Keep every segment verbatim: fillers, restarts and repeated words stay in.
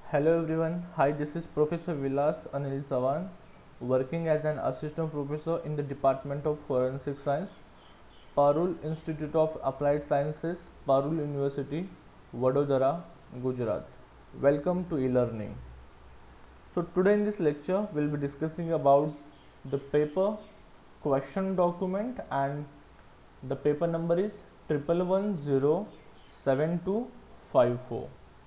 Hello everyone. Hi, this is Professor Vilas Anil Sawan, working as an assistant professor in the Department of Forensic Science, Parul Institute of Applied Sciences, Parul University, Vadodara, Gujarat. Welcome to e-learning. So today in this lecture, we'll be discussing about the paper question document, and the paper number is triple one zero seven two five four.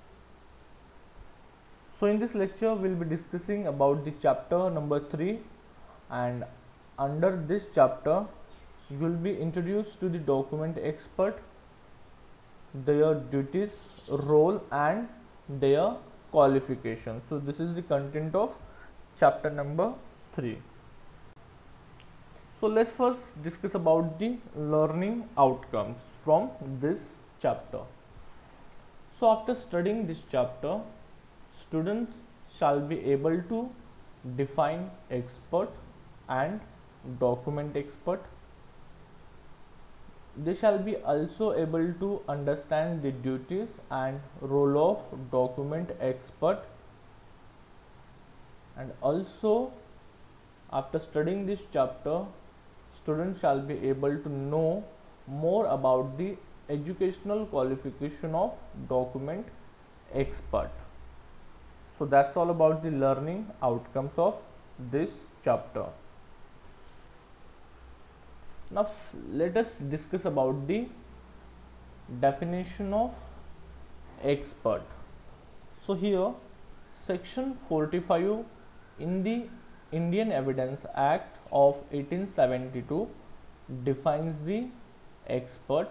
So in this lecture we'll be discussing about the chapter number three, and under this chapter you will be introduced to the document expert, their duties, role and their qualifications. So this is the content of chapter number three. So let's first discuss about the learning outcomes from this chapter. So after studying this chapter, students shall be able to define expert and document expert. They shall be also able to understand the duties and role of document expert, and also after studying this chapter, students shall be able to know more about the educational qualification of document expert. So that's all about the learning outcomes of this chapter. Now let us discuss about the definition of expert. So here section forty-five in the Indian Evidence Act of eighteen seventy-two defines the expert.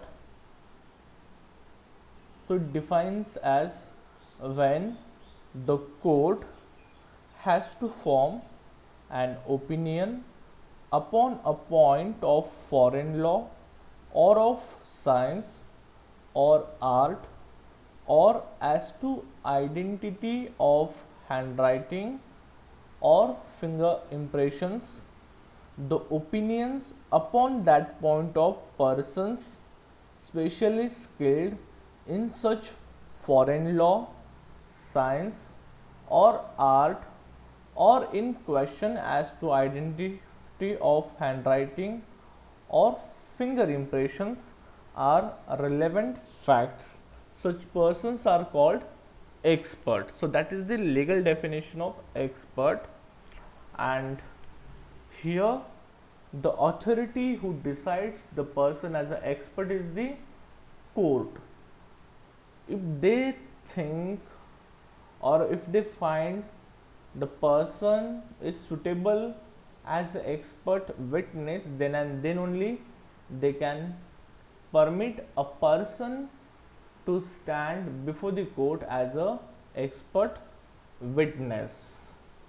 So it defines as when the court has to form an opinion upon a point of foreign law or of science or art, or as to identity of handwriting or finger impressions. The opinions upon that point of persons specially skilled in such foreign law, science or art, or in question as to identity of handwriting or finger impressions are relevant facts. Such persons are called expert. So that is the legal definition of expert. And here the authority who decides the person as an expert is the court. If they think or if they find the person is suitable as an expert witness, then and then only they can permit a person to stand before the court as a expert witness.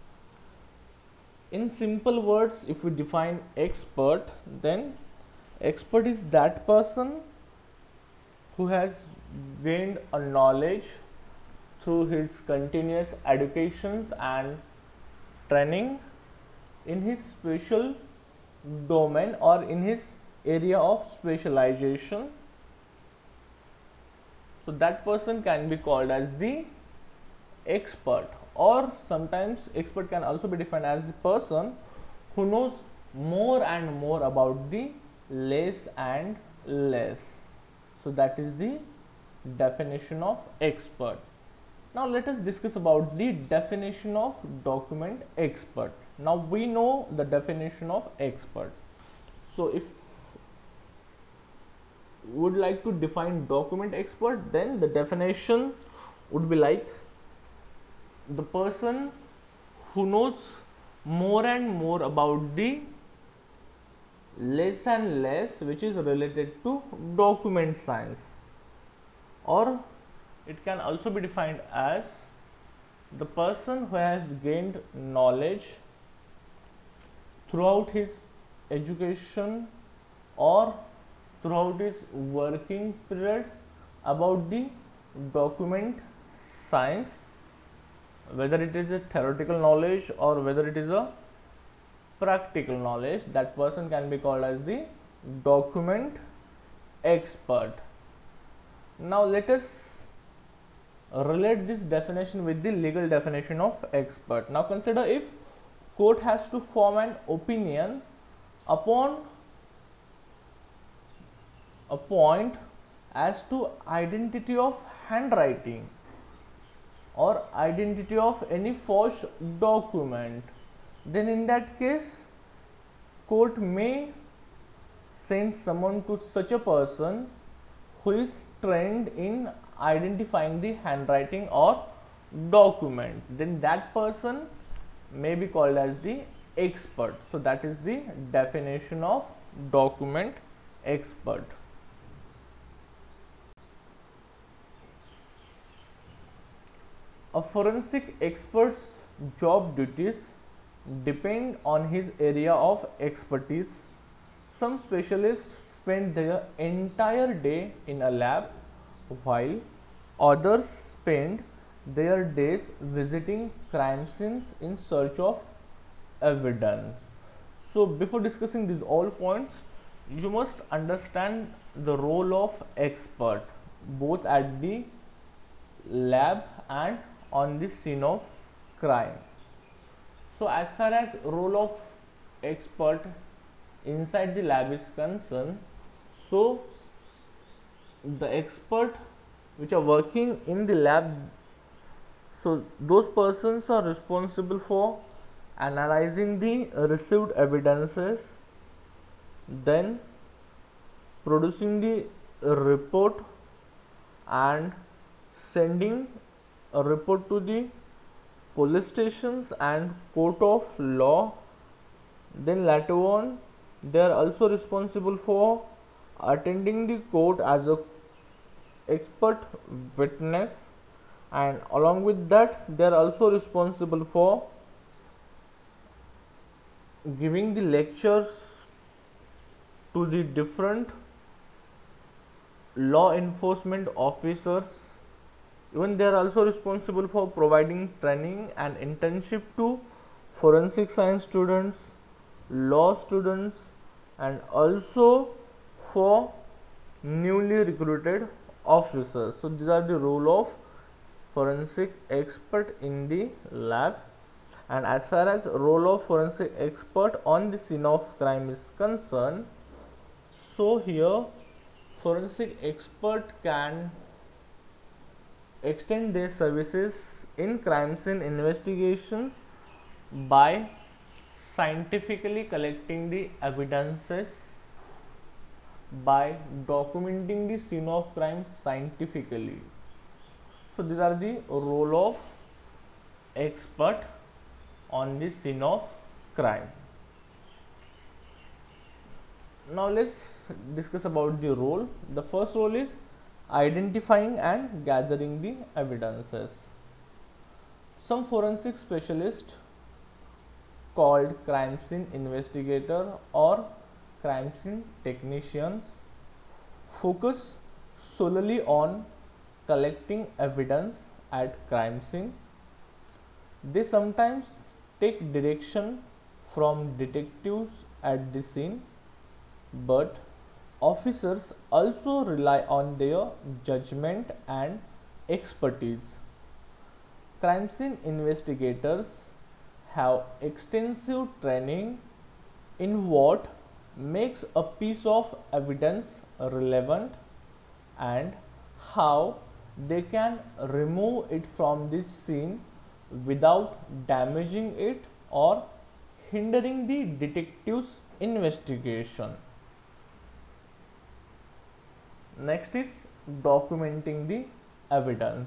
In simple words, if we define expert, then expert is that person who has gained a knowledge through his continuous educations and training in his special domain or in his area of specialization. So that person can be called as the expert, or sometimes expert can also be defined as the person who knows more and more about the less and less. So that is the definition of expert. Now let us discuss about the definition of document expert. Now we know the definition of expert. So if would like to define document expert, then the definition would be like the person who knows more and more about the less and less which is related to document science, or it can also be defined as the person who has gained knowledge throughout his education or throughout his working period about the document science, whether it is a theoretical knowledge or whether it is a practical knowledge. That person can be called as the document expert. Now let us relate this definition with the legal definition of expert. Now consider, if court has to form an opinion upon a point as to identity of handwriting or identity of any forged document, then in that case court may send someone to such a person who is trained in identifying the handwriting or document. Then that person may be called as the expert. So that is the definition of document expert. A forensic expert's job duties depend on his area of expertise. Some specialists spend their entire day in a lab, while others spend their days visiting crime scenes in search of evidence. So before discussing these all points, you must understand the role of expert both at the lab and on the scene of crime. So as far as role of expert inside the lab is concerned, so the expert which are working in the lab, so those persons are responsible for analyzing the received evidences, then producing the report and sending a report to the police stations and court of law. Then later on they are also responsible for attending the court as a expert witness, and along with that they are also responsible for giving the lectures to the different law enforcement officers. Even they are also responsible for providing training and internship to forensic science students, law students, and also for newly recruited officers. So these are the role of forensic expert in the lab. And as far as role of forensic expert on the scene of crime is concerned, so here forensic expert can extend their services in crime scene investigations by scientifically collecting the evidences, by documenting the scene of crime scientifically. So these are the role of expert on the scene of crime. Now let's discuss about the role. The first role is identifying and gathering the evidences. Some forensic specialists called crime scene investigator or crime scene technicians focus solely on collecting evidence at crime scene. They sometimes take direction from detectives at the scene, but officers also rely on their judgment and expertise. Crime scene investigators have extensive training in what makes a piece of evidence relevant and how they can remove it from the scene without damaging it or hindering the detective's investigation. Next is documenting the evidence.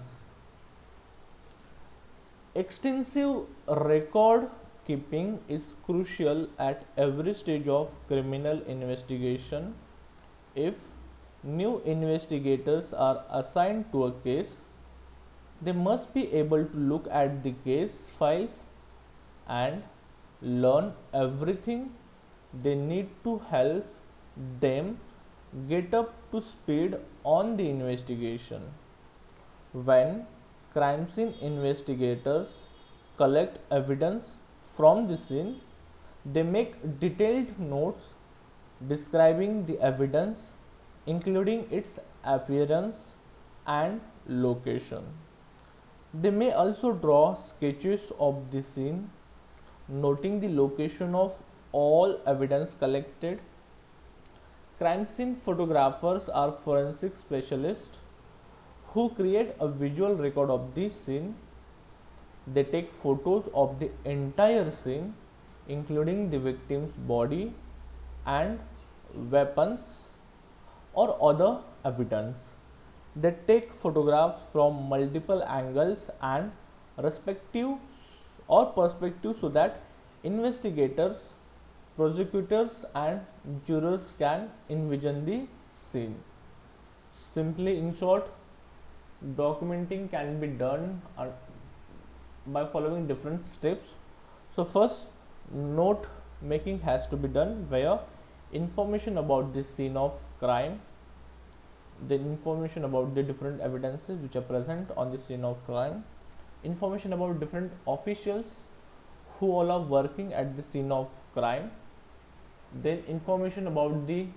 Extensive record keeping is crucial at every stage of criminal investigation. If new investigators are assigned to a case, they must be able to look at the case files and learn everything they need to help them get up to speed on the investigation. When crime scene investigators collect evidence from the scene, they make detailed notes describing the evidence, including its appearance and location. They may also draw sketches of the scene, noting the location of all evidence collected. Crime scene photographers are forensic specialists who create a visual record of the scene. They take photos of the entire scene, including the victim's body and weapons or other evidence. They take photographs from multiple angles and respective or perspective so that investigators, prosecutors and jurors can envision the scene. Simply, in short, documenting can be done uh, by following different steps. So first, note making has to be done, where information about the scene of crime, the information about the different evidences which are present on the scene of crime, information about different officials who all are working at the scene of crime, then information about the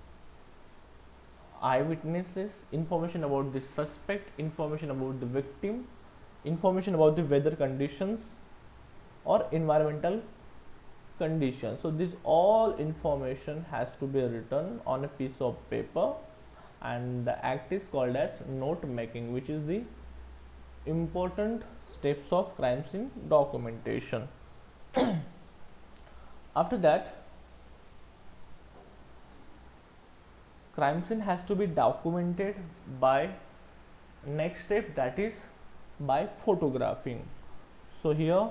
eyewitnesses, information about the suspect, information about the victim, information about the weather conditions or environmental conditions. So this all information has to be written on a piece of paper, and the act is called as note making, which is the important steps of crime scene documentation. After that, crime scene has to be documented by next step, that is by photographing. So here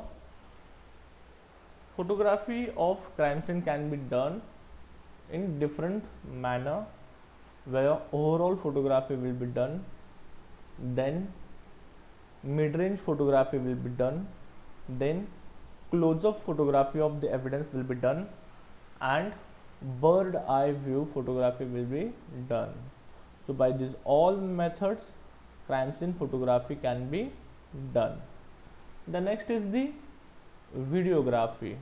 photography of crime scene can be done in different manner, where overall photography will be done, then mid-range photography will be done, then close-up photography of the evidence will be done, and bird eye view photography will be done. So by these all methods, crime scene photography can be done. The next is the videography.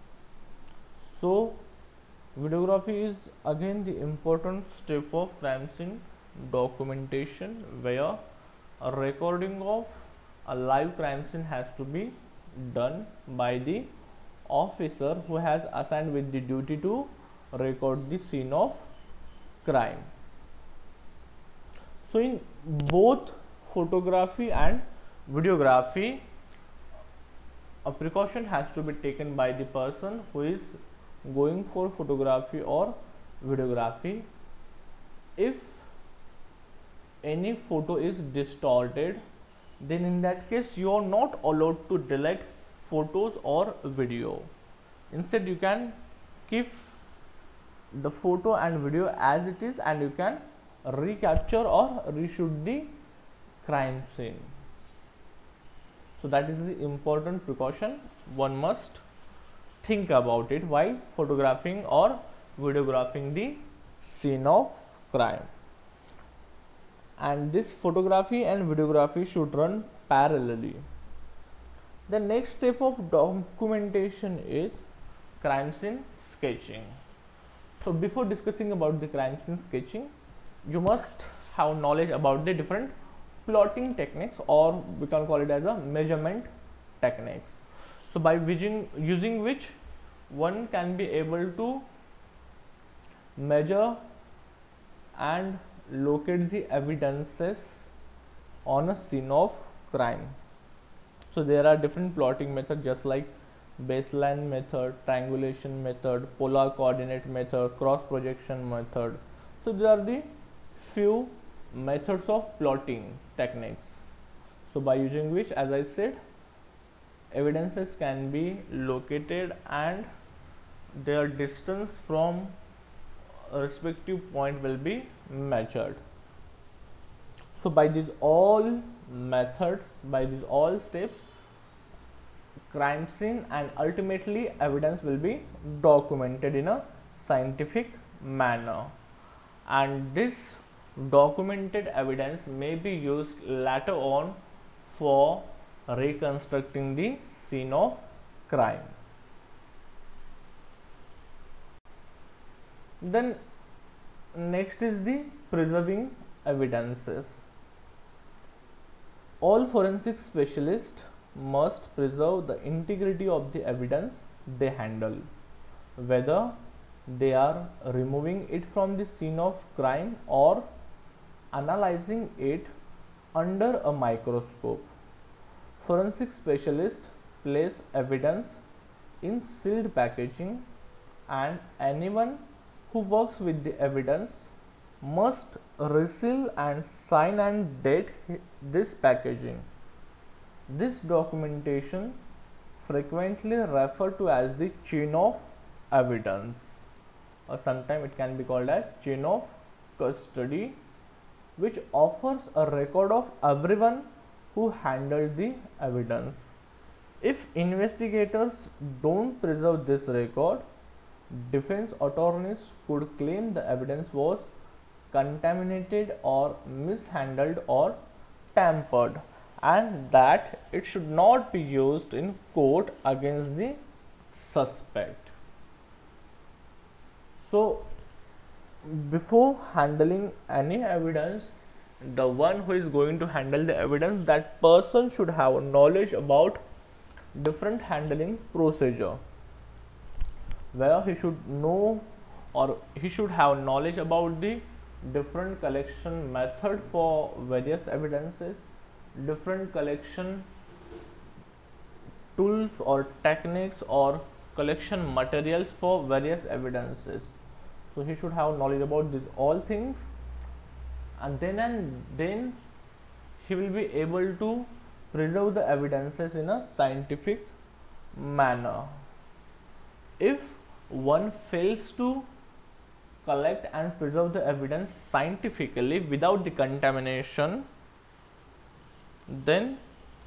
So videography is again the important step of crime scene documentation, where a recording of a live crime scene has to be done by the officer who has assigned with the duty to record the scene of crime. So in both photography and videography, a precaution has to be taken by the person who is going for photography or videography. If any photo is distorted, then in that case you are not allowed to delete photos or video. Instead, you can keep the photo and video as it is, and you can recapture or reshoot the crime scene. So that is the important precaution one must think about it while photographing or videographing the scene of crime. And this photography and videography should run parallelly. The next step of documentation is crime scene sketching. So before discussing about the crime scene sketching, you must have knowledge about the different plotting techniques, or we can call it as a measurement techniques. So by using, using which one can be able to measure and locate the evidences on a scene of crime. So there are different plotting methods, just like baseline method, triangulation method, polar coordinate method, cross projection method. So there are the few methods of plotting techniques. So by using which, as I said, evidences can be located and their distance from a respective point will be measured. So by these all methods, by these all steps, crime scene and ultimately evidence will be documented in a scientific manner, and this documented evidence may be used later on for reconstructing the scene of crime. Then next is the preserving evidences. All forensic specialists must preserve the integrity of the evidence they handle, whether they are removing it from the scene of crime or analyzing it under a microscope. Forensic specialists place evidence in sealed packaging, and anyone who works with the evidence must reseal and sign and date this packaging. This documentation, frequently referred to as the chain of evidence, or sometimes it can be called as chain of custody, which offers a record of everyone who handled the evidence. If investigators don't preserve this record, defense attorneys could claim the evidence was contaminated or mishandled or tampered, and that it should not be used in court against the suspect. So, before handling any evidence, the one who is going to handle the evidence, that person should have knowledge about different handling procedure, where he should know or he should have knowledge about the different collection method for various evidences, different collection tools or techniques or collection materials for various evidences. So he should have knowledge about these all things, and then and then he will be able to preserve the evidences in a scientific manner. If one fails to collect and preserve the evidence scientifically without the contamination, then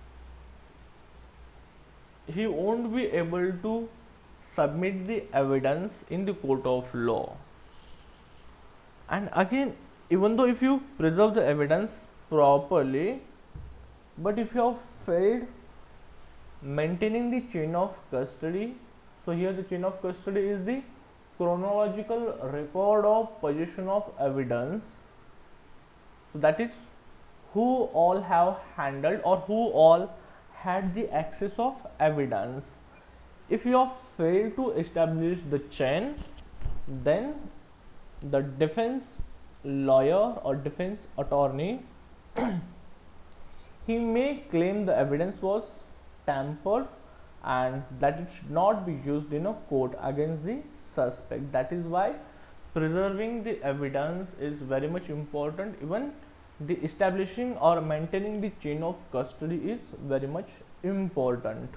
he won't be able to submit the evidence in the court of law. And again, even though if you preserve the evidence properly, but if you have failed maintaining the chain of custody, so here the chain of custody is the chronological record of possession of evidence. So that is who all have handled or who all had the access of evidence. If you have failed to establish the chain, then the defense lawyer or defense attorney he may claim the evidence was tampered and that it should not be used in a court against the suspect. That is why preserving the evidence is very much important. Even the establishing or maintaining the chain of custody is very much important.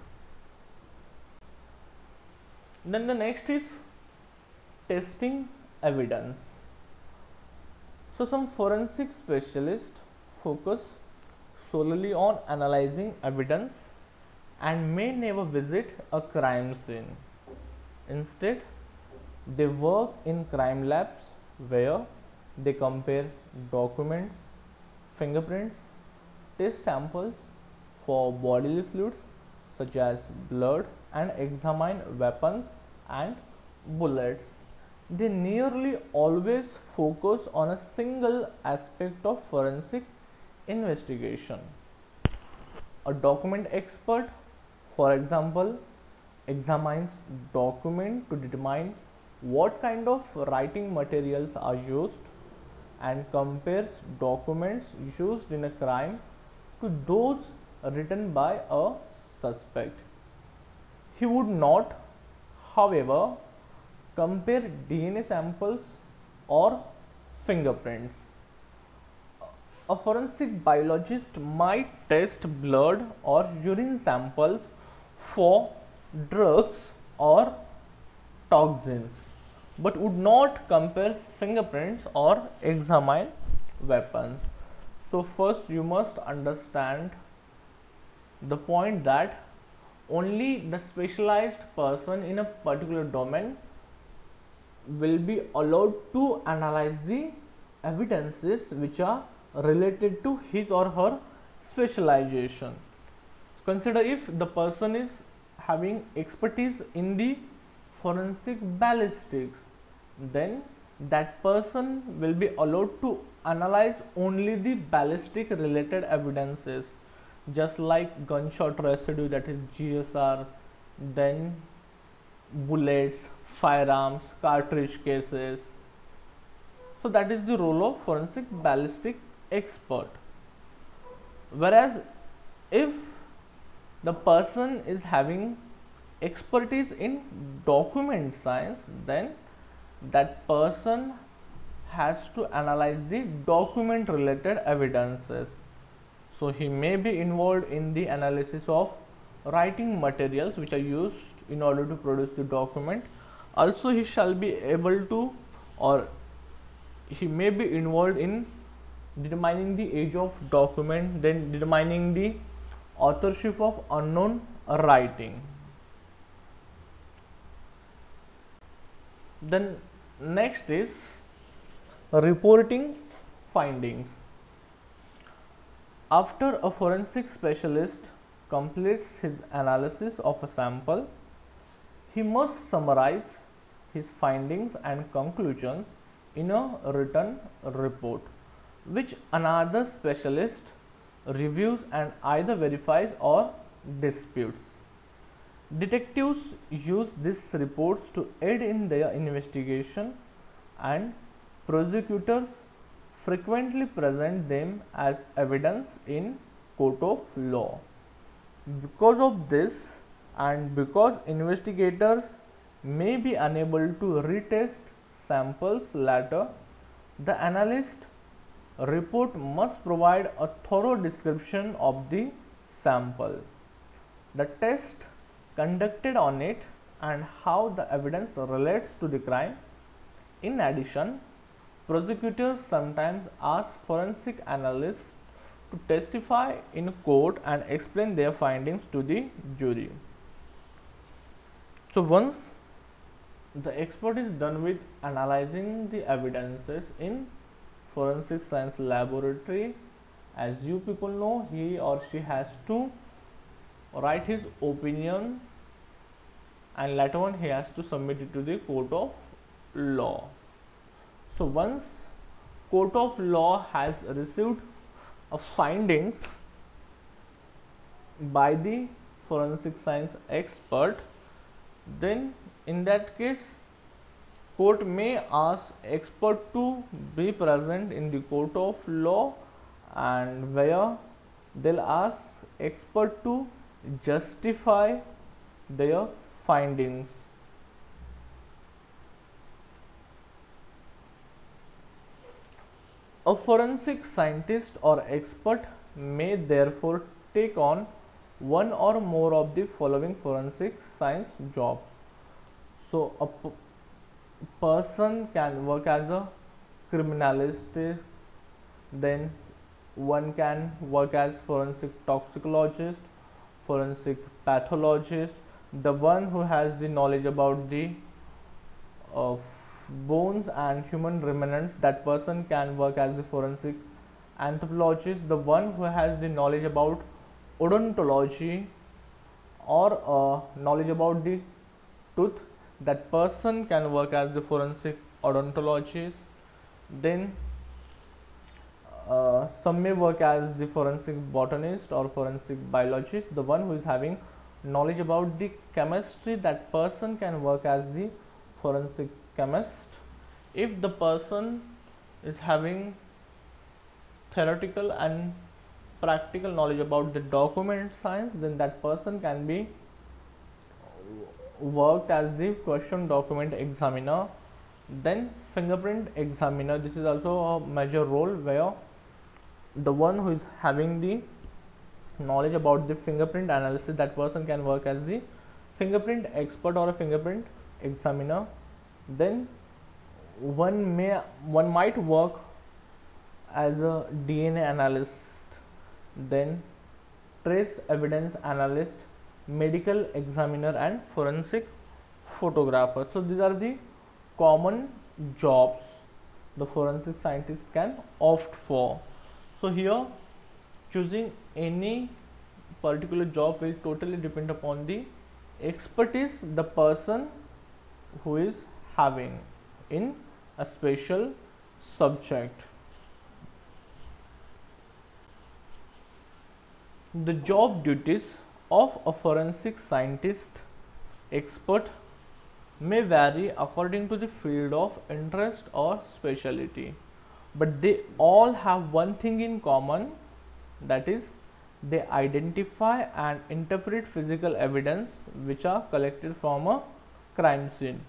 Then the next is testing evidence. So some forensic specialists focus solely on analyzing evidence and may never visit a crime scene. Instead, they work in crime labs where they compare documents, fingerprints, test samples for bodily fluids such as blood, and examine weapons and bullets. They nearly always focus on a single aspect of forensic investigation. A document expert, for example, examines document to determine what kind of writing materials are used and compares documents used in a crime to those written by a suspect. He would not, however, compare D N A samples or fingerprints. A forensic biologist might test blood or urine samples for drugs or toxins, but would not compare fingerprints or examine weapons. So first you must understand the point that only the specialized person in a particular domain will be allowed to analyze the evidences which are related to his or her specialization. Consider if the person is having expertise in the forensic ballistics, then that person will be allowed to analyze only the ballistic related evidences. just like gunshot residue, that is G S R, then bullets, firearms, cartridge cases. So that is the role of forensic ballistic expert. Whereas if the person is having expertise in document science, then that person has to analyze the document related evidences. So he may be involved in the analysis of writing materials which are used in order to produce the document. Also he shall be able to, or he may be involved in determining the age of document, then determining the authorship of unknown writing. Then next is reporting findings. After a forensic specialist completes his analysis of a sample, he must summarize his findings and conclusions in a written report, which another specialist reviews and either verifies or disputes. Detectives use these reports to aid in their investigation, and prosecutors frequently present them as evidence in court of law. Because of this, and because investigators may be unable to retest samples later, the analyst report must provide a thorough description of the sample, the test conducted on it, and how the evidence relates to the crime. In addition, prosecutors sometimes ask forensic analysts to testify in court and explain their findings to the jury. So once the expert is done with analyzing the evidences in forensic science laboratory, as you people know, he or she has to write his opinion, and later on he has to submit it to the court of law. So once court of law has received a findings by the forensic science expert, then in that case court may ask expert to be present in the court of law, and where they'll ask expert to justify their findings. A forensic scientist or expert may therefore take on one or more of the following forensic science jobs. So a p person can work as a criminalist, then one can work as forensic toxicologist, forensic pathologist, the one who has the knowledge about the uh, bones and human remnants, that person can work as the forensic anthropologist, the one who has the knowledge about odontology or uh, knowledge about the tooth, that person can work as the forensic odontologist. Then uh, some may work as the forensic botanist or forensic biologist, the one who is having knowledge about the chemistry, that person can work as the forensic chemist. If the person is having theoretical and practical knowledge about the document science, then that person can be worked as the question document examiner. Then fingerprint examiner, this is also a major role, where the one who is having the knowledge about the fingerprint analysis, that person can work as the fingerprint expert or a fingerprint examiner. Then one may one might work as a D N A analyst, then trace evidence analyst, medical examiner, and forensic photographer. So these are the common jobs the forensic scientist can opt for. So here choosing any particular job will totally depend upon the expertise the person who is having in a special subject. The job duties of a forensic scientist expert may vary according to the field of interest or specialty, but they all have one thing in common, that is, they identify and interpret physical evidence which are collected from a crime scene.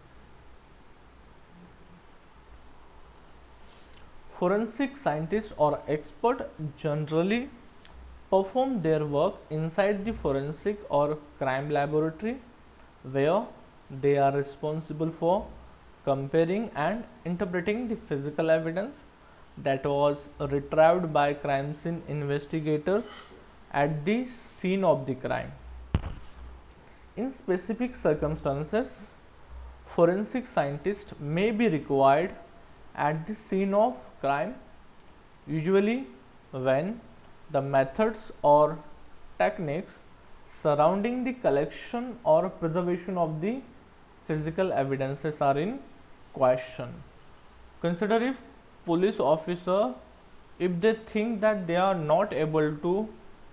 Forensic scientists or expert generally perform their work inside the forensic or crime laboratory, where they are responsible for comparing and interpreting the physical evidence that was retrieved by crime scene investigators at the scene of the crime. In specific circumstances, forensic scientists may be required at the scene of crime, usually when the methods or techniques surrounding the collection or preservation of the physical evidences are in question. Consider if police officer, if they think that they are not able to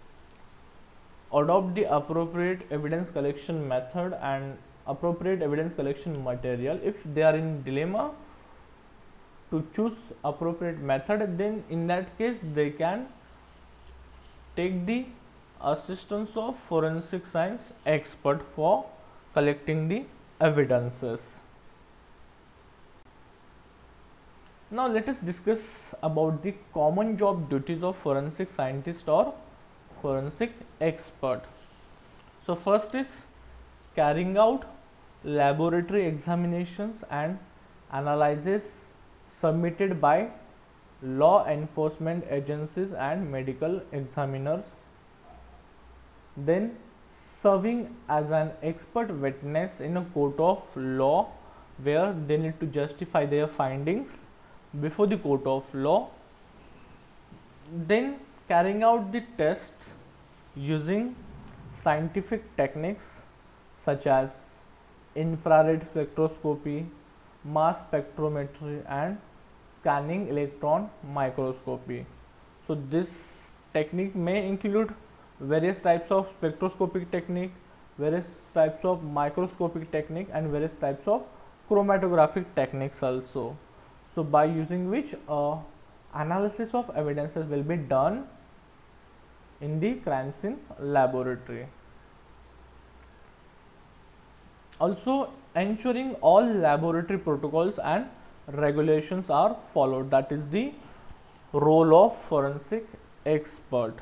adopt the appropriate evidence collection method and appropriate evidence collection material, if they are in dilemma to choose appropriate method, then in that case they can take the assistance of forensic science expert for collecting the evidences. Now let us discuss about the common job duties of forensic scientist or forensic expert. So first is carrying out laboratory examinations and analyses submitted by law enforcement agencies and medical examiners. Then serving as an expert witness in a court of law, where they need to justify their findings before the court of law. Then carrying out the tests using scientific techniques such as infrared spectroscopy, mass spectrometry and scanning electron microscopy. So this technique may include various types of spectroscopic technique, various types of microscopic technique and various types of chromatographic techniques also. So by using which uh, analysis of evidences will be done in the crime scene laboratory. Also ensuring all laboratory protocols and regulations are followed, that is the role of forensic expert.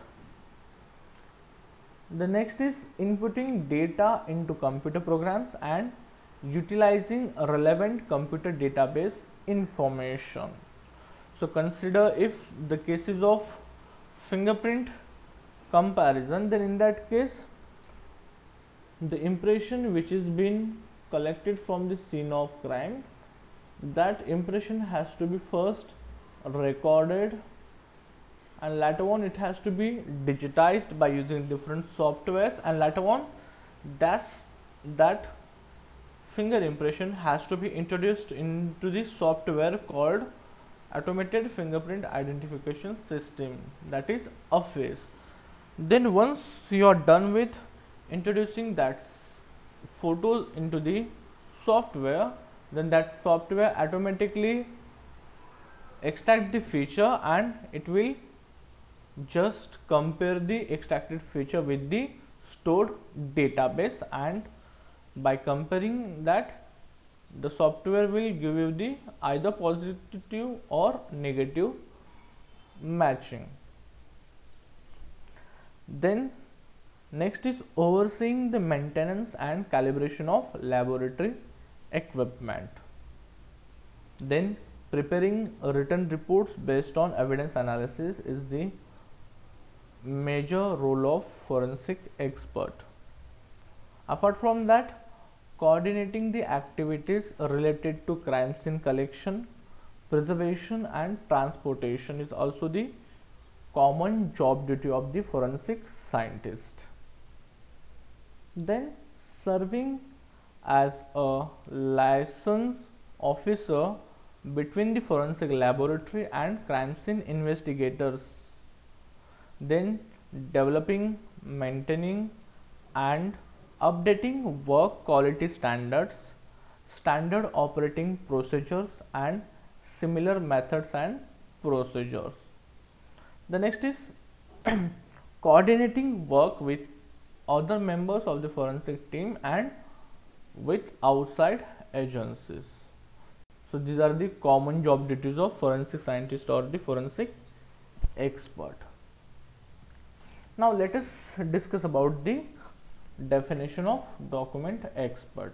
The next is inputting data into computer programs and utilizing relevant computer database information. So consider if the cases of fingerprint comparison, then in that case the impression which is been collected from the scene of crime, that impression has to be first recorded and later on it has to be digitized by using different softwares, and later on that's that finger impression has to be introduced into the software called automated fingerprint identification system, that is A F I S. Then once you are done with introducing that photo into the software, then that software automatically extract the feature and it will just compare the extracted feature with the stored database, and by comparing that the software will give you the either positive or negative matching. Then next is overseeing the maintenance and calibration of laboratory equipment. Then preparing written reports based on evidence analysis is the major role of forensic expert. Apart from that, coordinating the activities related to crime scene collection, preservation and transportation is also the common job duty of the forensic scientist. Then serving as a liaison officer between the forensic laboratory and crime scene investigators. Then developing, maintaining and updating work quality standards, standard operating procedures and similar methods and procedures. The next is coordinating work with other members of the forensic team and with outside agencies. So these are the common job duties of forensic scientist or the forensic expert. Now let us discuss about the definition of document expert.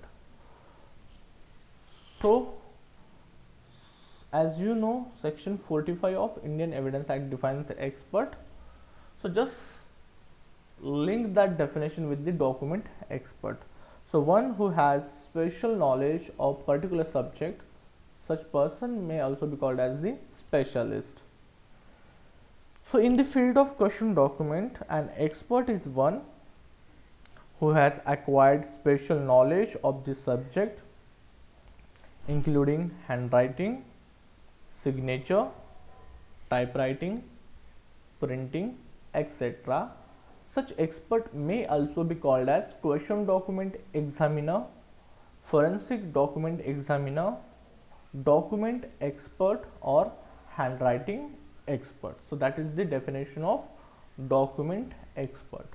So as you know, section forty-five of Indian Evidence Act defines the expert. So just link that definition with the document expert. So one who has special knowledge of particular subject, such person may also be called as the specialist. So in the field of question document, an expert is one who has acquired special knowledge of the subject, including handwriting, signature, typewriting, printing, et cetera. Such expert may also be called as question document examiner, forensic document examiner, document expert or handwriting expert. So that is the definition of document expert.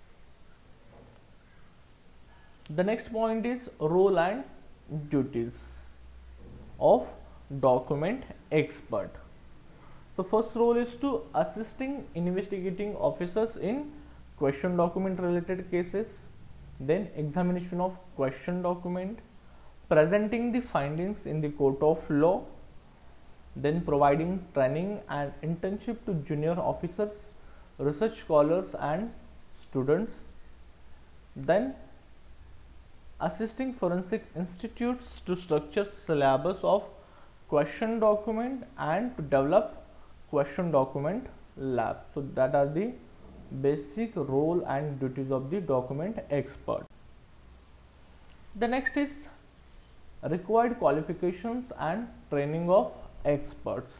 The next point is role and duties of document expert. So first role is to assisting investigating officers in question document related cases, then examination of question document, presenting the findings in the court of law, then providing training and internship to junior officers, research scholars and students, then assisting forensic institutes to structure syllabus of question document and to develop question document lab. So that are the basic role and duties of the document expert. The next is required qualifications and training of experts.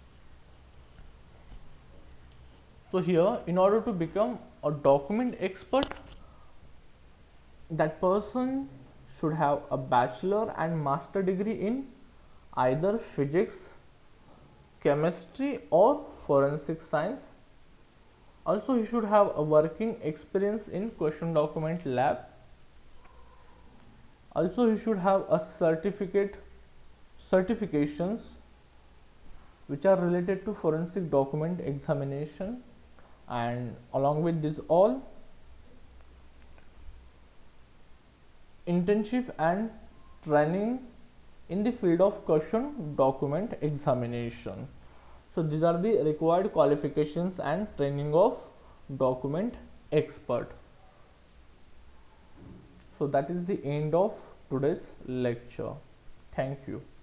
So here, in order to become a document expert, that person should have a bachelor and master degree in either physics, chemistry or forensic science. Also, he should have a working experience in question document lab. Also, he should have a certificate certifications which are related to forensic document examination, and along with this all, internship and training in the field of question document examination. So these are the required qualifications and training of document expert. So that is the end of today's lecture. Thank you.